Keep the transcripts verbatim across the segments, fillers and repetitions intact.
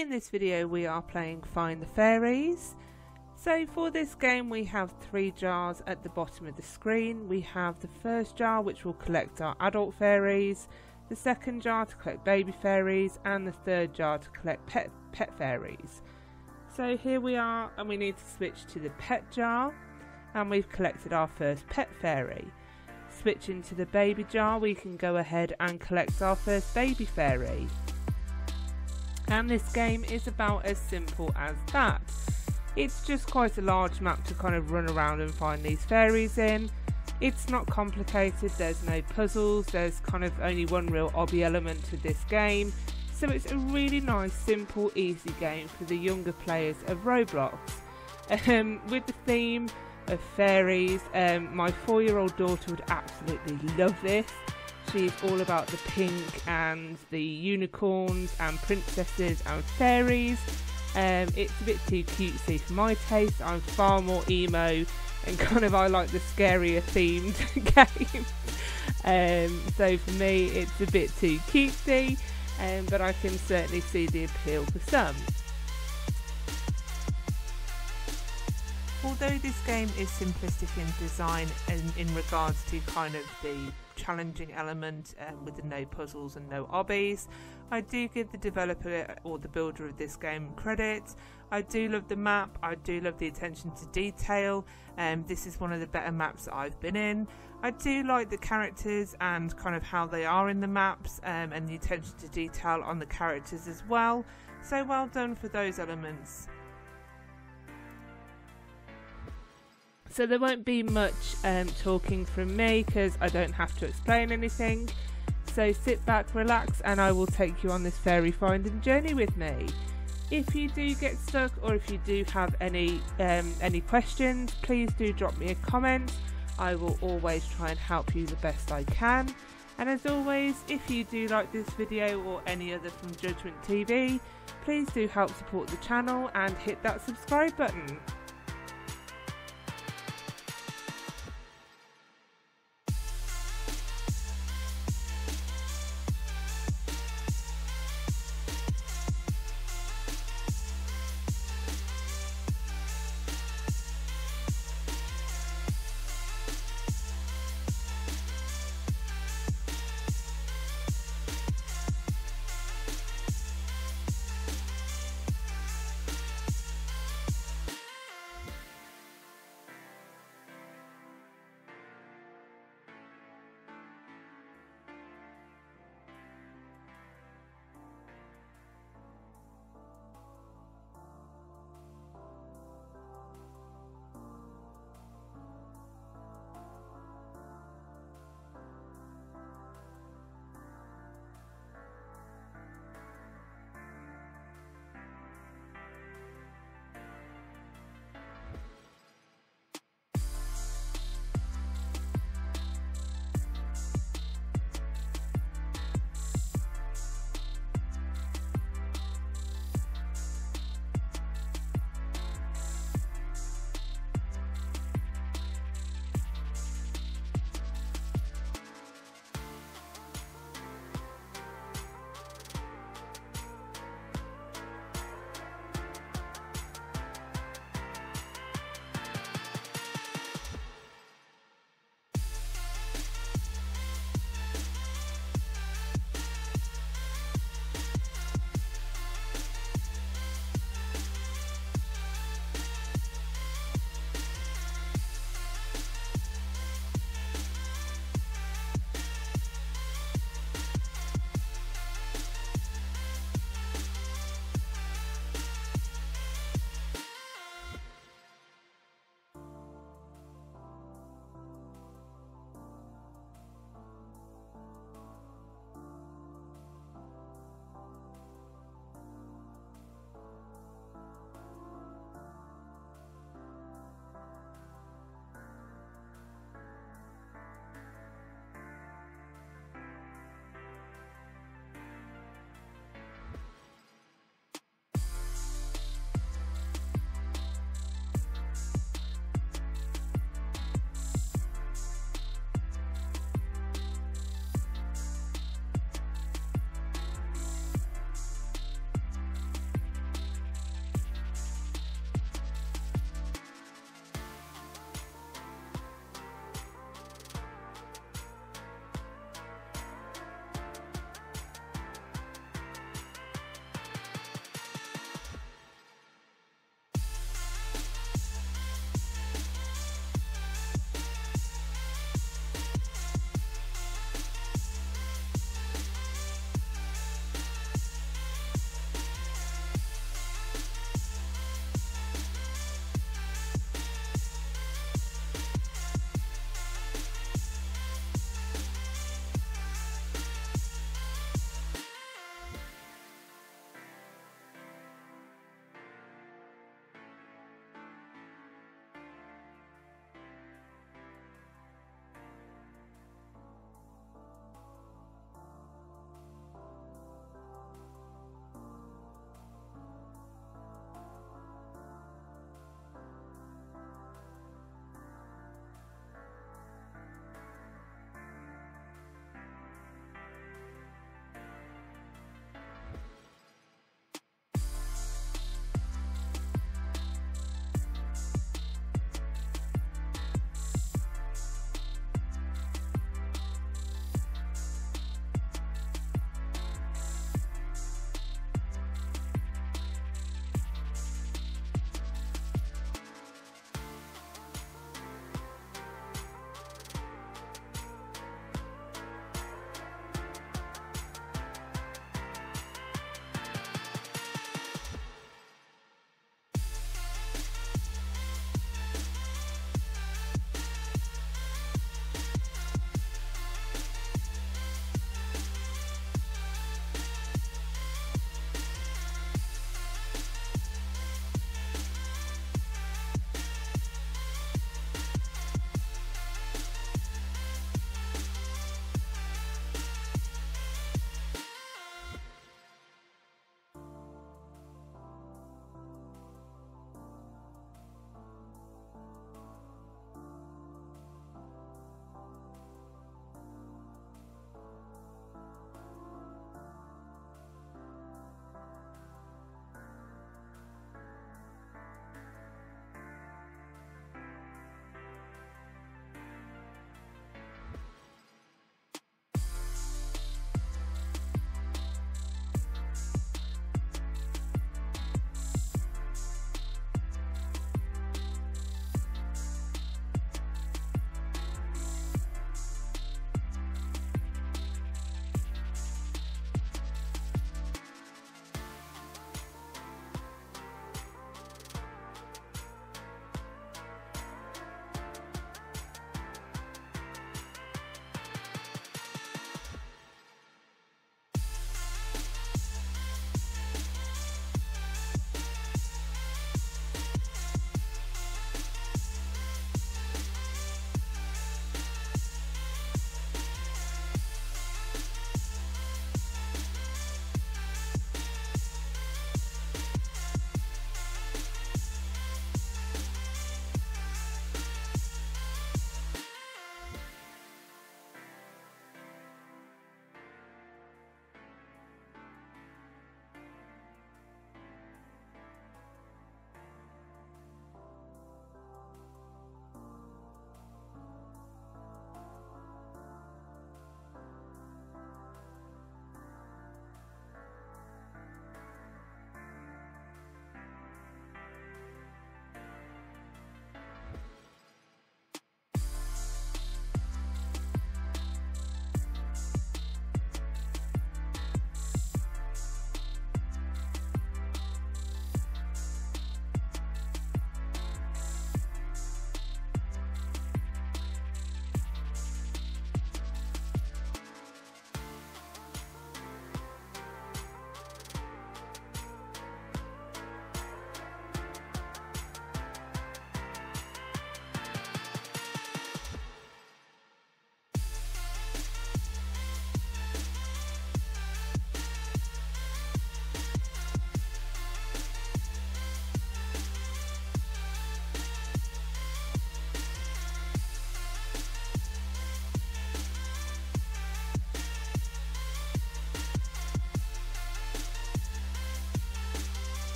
In this video we are playing Find the Fairies. So for this game we have three jars at the bottom of the screen. We have the first jar which will collect our adult fairies, the second jar to collect baby fairies, and the third jar to collect pet, pet fairies. So here we are, and we need to switch to the pet jar, and we've collected our first pet fairy. Switching to the baby jar, we can go ahead and collect our first baby fairy. And this game is about as simple as that. It's just quite a large map to kind of run around and find these fairies in. It's not complicated, there's no puzzles, there's kind of only one real obby element to this game. So it's a really nice, simple, easy game for the younger players of Roblox. Um, with the theme of fairies, um, my four-year-old daughter would absolutely love this. She's all about the pink and the unicorns and princesses and fairies. Um, it's a bit too cutesy for my taste. I'm far more emo and kind of I like the scarier themed game. Um, so for me it's a bit too cutesy, um, but I can certainly see the appeal for some. Although this game is simplistic in design and in regards to kind of the challenging element um, with the no puzzles and no obbies, I do give the developer or the builder of this game credit. I do love the map, I do love the attention to detail, and um, this is one of the better maps that I've been in. I do like the characters and kind of how they are in the maps, um, and the attention to detail on the characters as well, so well done for those elements. So there won't be much um, talking from me because I don't have to explain anything. So sit back, relax, and I will take you on this fairy finding journey with me. If you do get stuck or if you do have any um, any questions, please do drop me a comment. I will always try and help you the best I can. And as always, if you do like this video or any other from Judgment T V, please do help support the channel and hit that subscribe button.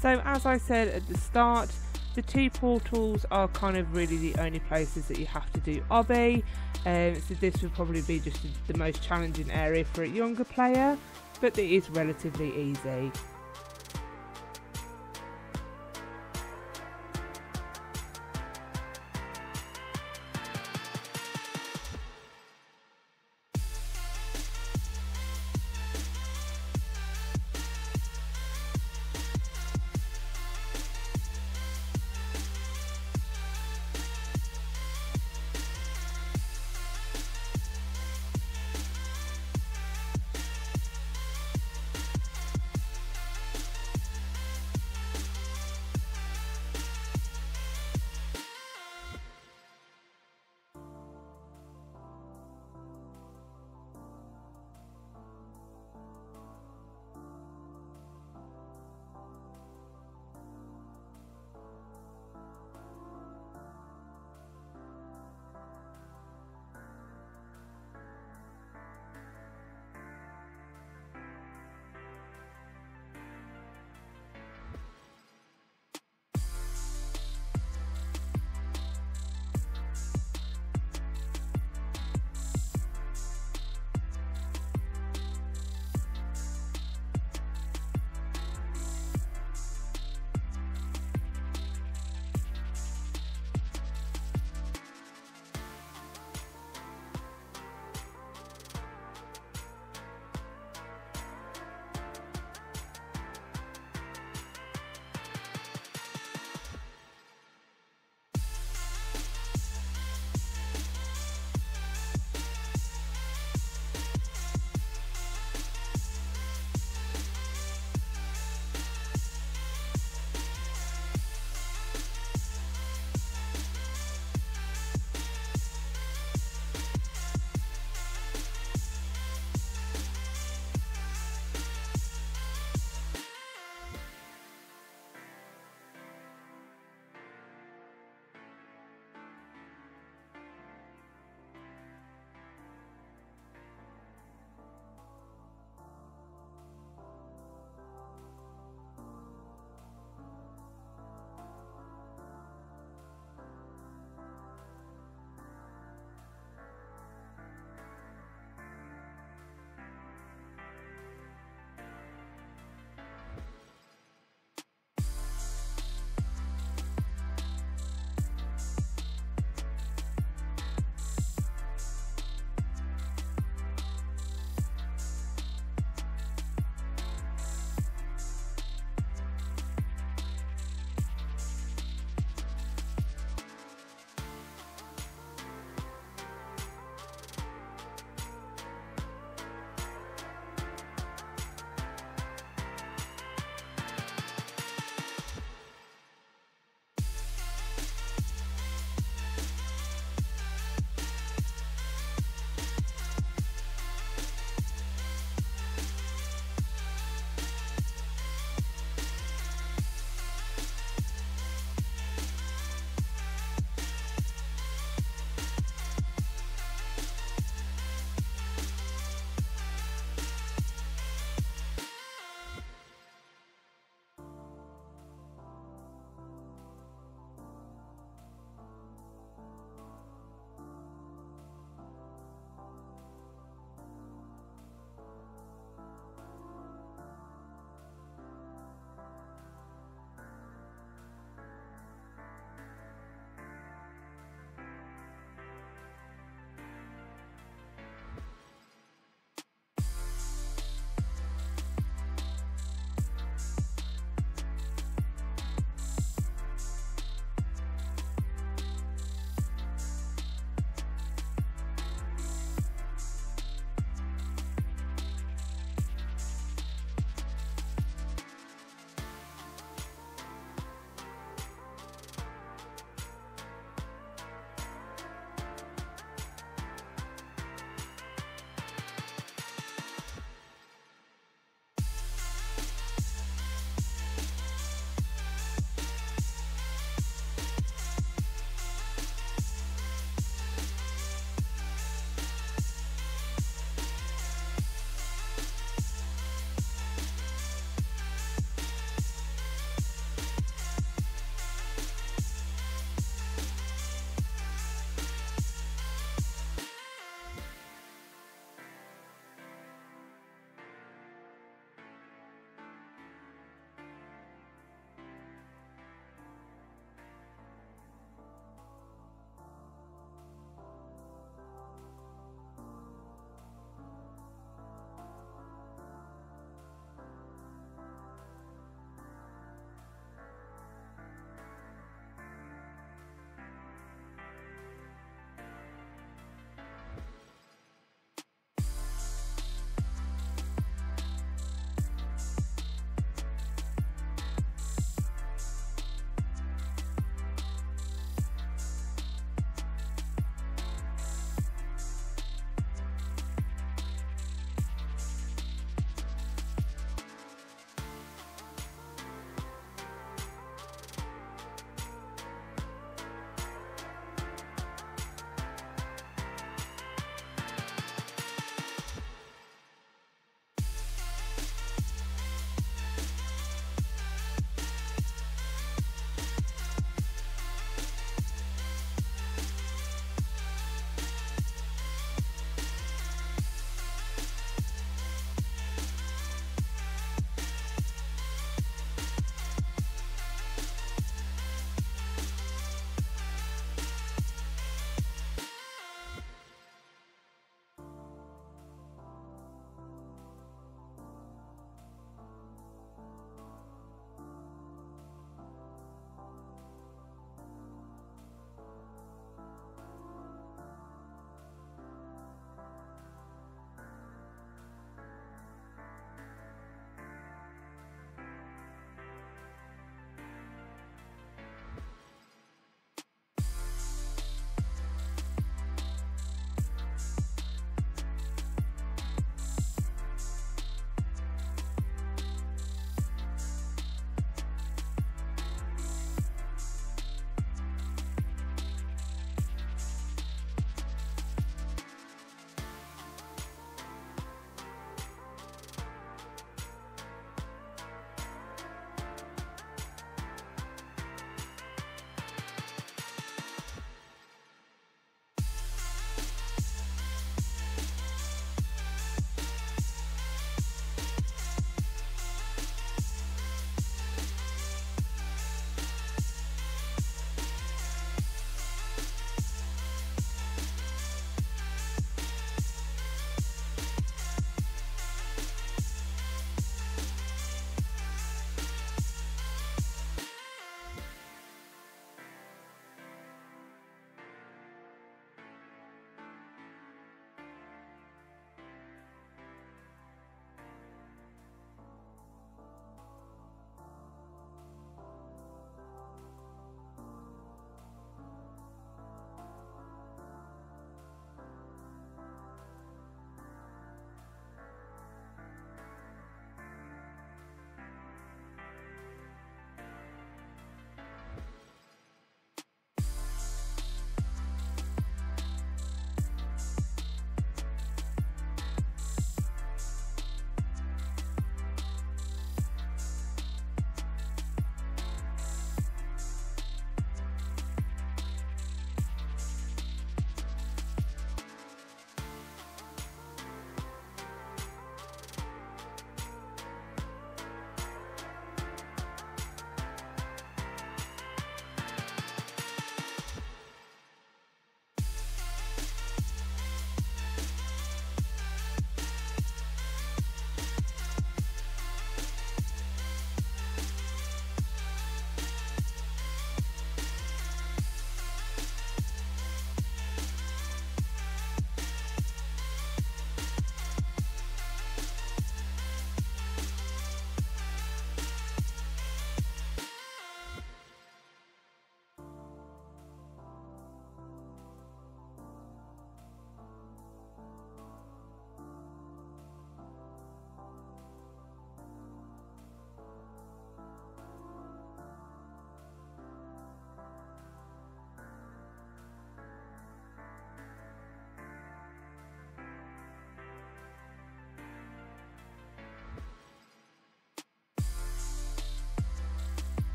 So as I said at the start, the two portals are kind of really the only places that you have to do obby, um, so this would probably be just the most challenging area for a younger player, but it is relatively easy.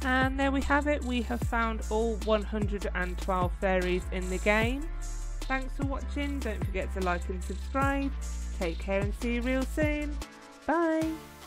And there we have it, we have found all one hundred twelve fairies in the game. Thanks for watching, don't forget to like and subscribe. Take care and see you real soon. Bye!